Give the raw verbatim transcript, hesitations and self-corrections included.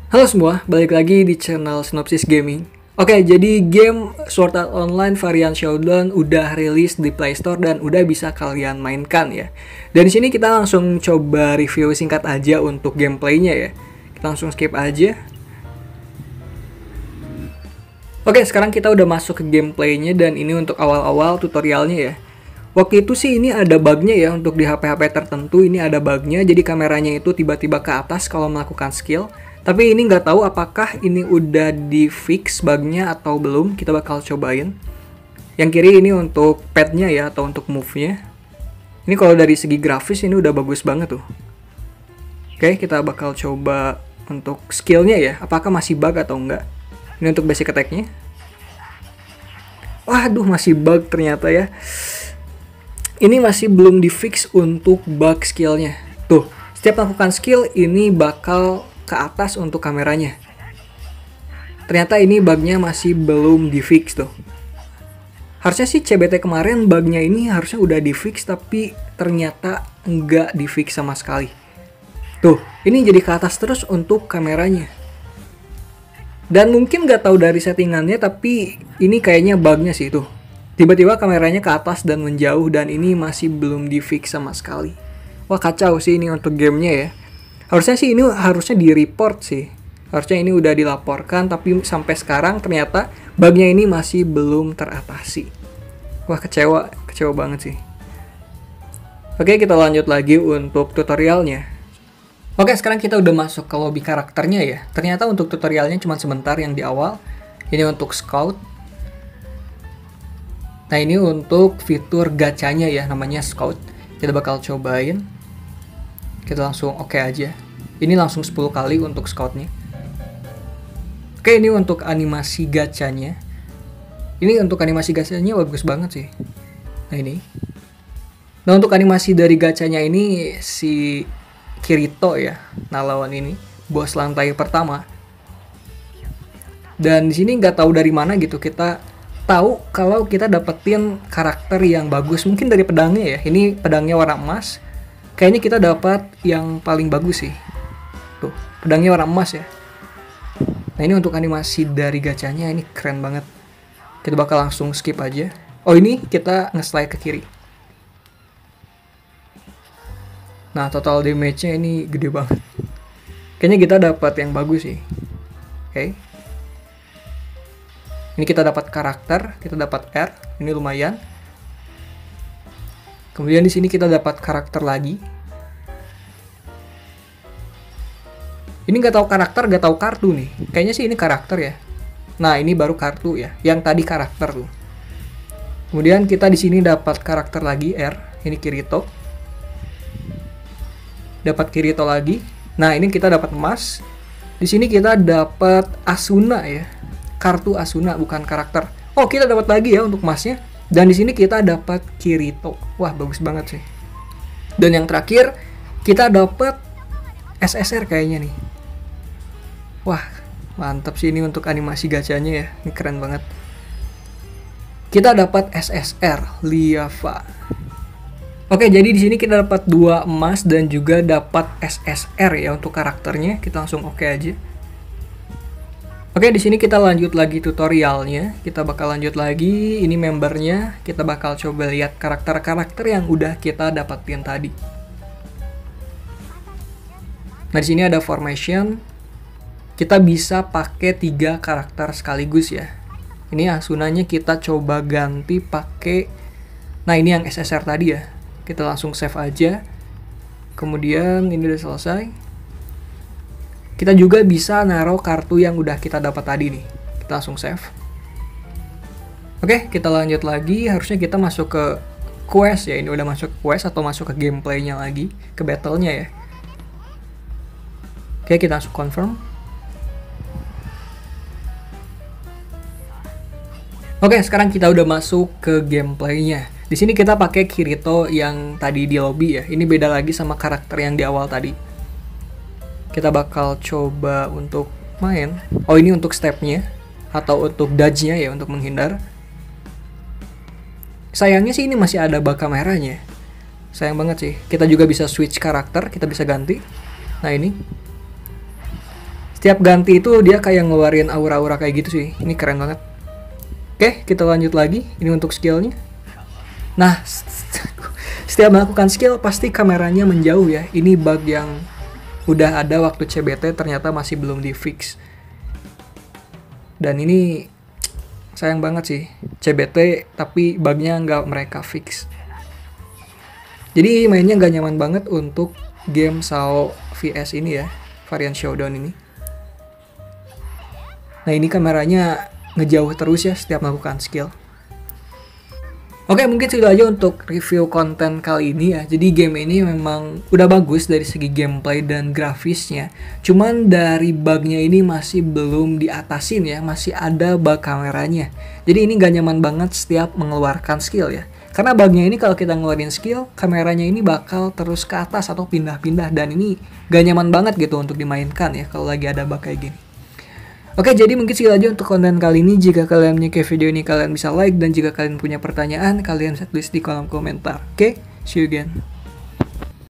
Halo semua, balik lagi di channel Synopsis Gaming. Oke, jadi game Sword Art Online varian Showdown udah rilis di Play Store dan udah bisa kalian mainkan ya. Dan di sini kita langsung coba review singkat aja untuk gameplaynya ya. Kita langsung skip aja. Oke, sekarang kita udah masuk ke gameplaynya dan ini untuk awal-awal tutorialnya ya. Waktu itu sih ini ada bugnya ya, untuk di H P H P tertentu ini ada bugnya, jadi kameranya itu tiba-tiba ke atas kalau melakukan skill. Tapi ini nggak tahu apakah ini udah di fix bugnya atau belum, kita bakal cobain. Yang kiri ini untuk padnya ya, atau untuk move-nya. Ini kalau dari segi grafis ini udah bagus banget tuh. Oke, kita bakal coba untuk skillnya ya, apakah masih bug atau enggak. Ini untuk basic attack-nya. Waduh, masih bug ternyata ya. Ini masih belum di fix untuk bug skillnya. Tuh, setiap melakukan skill ini bakal ke atas untuk kameranya. Ternyata ini bugnya masih belum di fix tuh. Harusnya sih C B T kemarin bugnya ini harusnya udah di fix, tapi ternyata nggak di fix sama sekali. Tuh, ini jadi ke atas terus untuk kameranya. Dan mungkin nggak tahu dari settingannya, tapi ini kayaknya bugnya sih tuh. Tiba-tiba kameranya ke atas dan menjauh, dan ini masih belum di fix sama sekali. Wah, kacau sih ini untuk gamenya ya. Harusnya sih ini harusnya di report sih. Harusnya ini udah dilaporkan, tapi sampai sekarang ternyata bugnya ini masih belum teratasi. Wah, kecewa, kecewa banget sih. Oke, kita lanjut lagi untuk tutorialnya. Oke, sekarang kita udah masuk ke lobby karakternya ya. Ternyata untuk tutorialnya cuma sebentar yang di awal. Ini untuk scout. Nah, ini untuk fitur gacanya ya, namanya scout. Kita bakal cobain. Kita langsung oke okay aja. Ini langsung sepuluh kali untuk scoutnya. Oke, ini untuk animasi gacanya. Ini untuk animasi gacanya bagus banget sih. Nah, ini. Nah, untuk animasi dari gacanya ini si Kirito ya. Nah, lawan ini bos lantai pertama. Dan di sini nggak tahu dari mana gitu kita tahu kalau kita dapetin karakter yang bagus. Mungkin dari pedangnya ya. Ini pedangnya warna emas. Kayaknya kita dapat yang paling bagus sih. Tuh, pedangnya warna emas ya. Nah, ini untuk animasi dari gacanya ini keren banget. Kita bakal langsung skip aja. Oh, ini kita nge-slide ke kiri. Nah, total damage-nya ini gede banget. Kayaknya kita dapat yang bagus sih. Oke. Okay. Ini kita dapat karakter, kita dapat R, ini lumayan. Kemudian di sini kita dapat karakter lagi. Ini nggak tahu karakter, nggak tahu kartu nih. Kayaknya sih ini karakter ya. Nah, ini baru kartu ya. Yang tadi karakter tuh. Kemudian kita di sini dapat karakter lagi R. Ini Kirito. Dapat Kirito lagi. Nah, ini kita dapat emas. Di sini kita dapat Asuna ya. Kartu Asuna bukan karakter. Oh, kita dapat lagi ya untuk emasnya. Dan di sini kita dapat Kirito. Wah, bagus banget sih. Dan yang terakhir kita dapat S S R kayaknya nih. Wah, mantap sih ini untuk animasi gacanya ya. Ini keren banget. Kita dapat S S R Liava. Oke, jadi di sini kita dapat dua emas dan juga dapat S S R ya untuk karakternya. Kita langsung oke aja. Oke, di sini kita lanjut lagi tutorialnya. Kita bakal lanjut lagi. Ini membernya. Kita bakal coba lihat karakter-karakter yang udah kita dapatin tadi. Nah, di sini ada formation. Kita bisa pakai tiga karakter sekaligus ya. Ini Asunanya kita coba ganti pakai. Nah, ini yang S S R tadi ya. Kita langsung save aja. Kemudian ini udah selesai. Kita juga bisa naruh kartu yang udah kita dapat tadi nih. Kita langsung save. Oke, kita lanjut lagi. Harusnya kita masuk ke quest ya. Ini udah masuk ke quest atau masuk ke gameplaynya lagi. Ke battle-nya ya. Oke, kita langsung confirm. Oke, sekarang kita udah masuk ke gameplaynya. Di sini kita pakai Kirito yang tadi di lobby ya. Ini beda lagi sama karakter yang di awal tadi. Kita bakal coba untuk main. Oh, ini untuk stepnya atau untuk dodge-nya ya, untuk menghindar. Sayangnya sih ini masih ada bug kameranya. Sayang banget sih. Kita juga bisa switch karakter, kita bisa ganti. Nah, ini Setiap ganti itu dia kayak ngeluarin aura-aura kayak gitu sih. Ini keren banget. Oke, kita lanjut lagi. Ini untuk skillnya. Nah, setiap melakukan skill pasti kameranya menjauh ya. Ini bug yang udah ada waktu C B T, ternyata masih belum di fix. Dan ini sayang banget sih, C B T tapi bugnya nggak mereka fix. Jadi mainnya nggak nyaman banget untuk game S A O V S ini ya, varian Showdown ini. Nah ini kameranya ngejauh terus ya setiap melakukan skill. Oke, mungkin segitu aja untuk review konten kali ini ya. Jadi game ini memang udah bagus dari segi gameplay dan grafisnya. Cuman dari bugnya ini masih belum diatasin ya, masih ada bug kameranya. Jadi ini gak nyaman banget setiap mengeluarkan skill ya. Karena bugnya ini kalau kita ngeluarin skill, kameranya ini bakal terus ke atas atau pindah-pindah. Dan ini gak nyaman banget gitu untuk dimainkan ya kalau lagi ada bug kayak gini. Oke, jadi mungkin segitu aja untuk konten kali ini. Jika kalian menyukai video ini, kalian bisa like. Dan jika kalian punya pertanyaan, kalian bisa tulis di kolom komentar. Oke, see you again.